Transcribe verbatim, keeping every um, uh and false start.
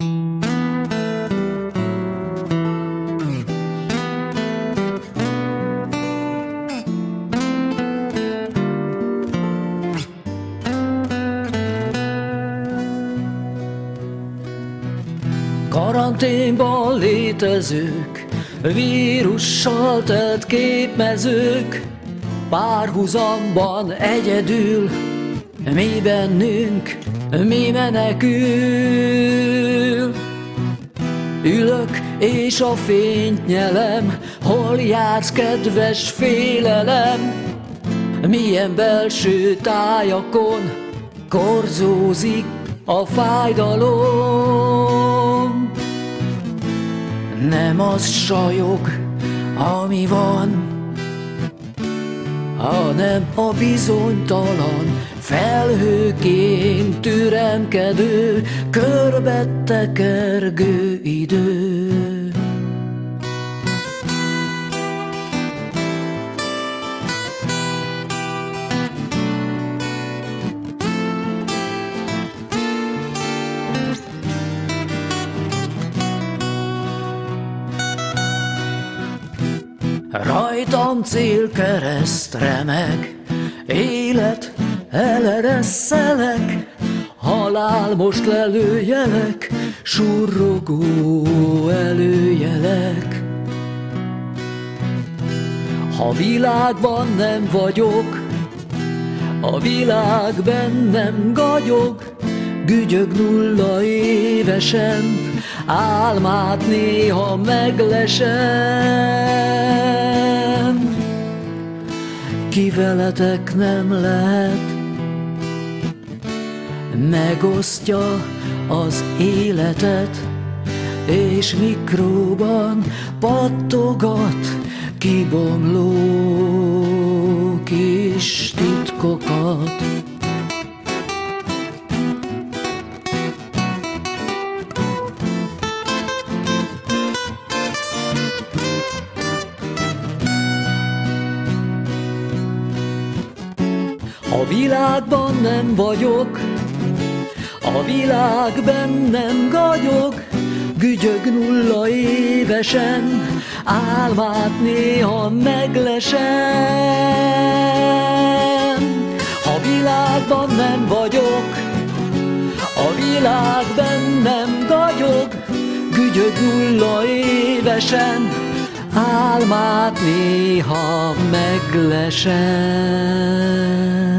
Karanténban létezők, vírussal telt képmezők, párhuzamban egyedül, mi bennünk, mi menekül. Ülök és a fényt nyelem, hol jársz, kedves félelem? Milyen belső tájakon korzózik a fájdalom. Nem az sajog, ami van, hanem a bizonytalan, felhőként türemkedő, körbe tekergő idő. Rajtam célkereszt remeg, élet eleresszelek, halál most lelőjelek, surrogó előjelek. Ha világban nem vagyok, a világ bennem gagyog, gügyög nulla évesen, álmát néha meglesem. Ki veletek nem lehet, megosztja az életet, és mikróban pattogat kibomló kis titkokat. A világban nem vagyok, a világ bennem gagyog, gügyög nulla évesen, álmát néha meglesem. Ha világban nem vagyok, a világ bennem gagyog, gügyög nulla évesen, álmát néha meglesem.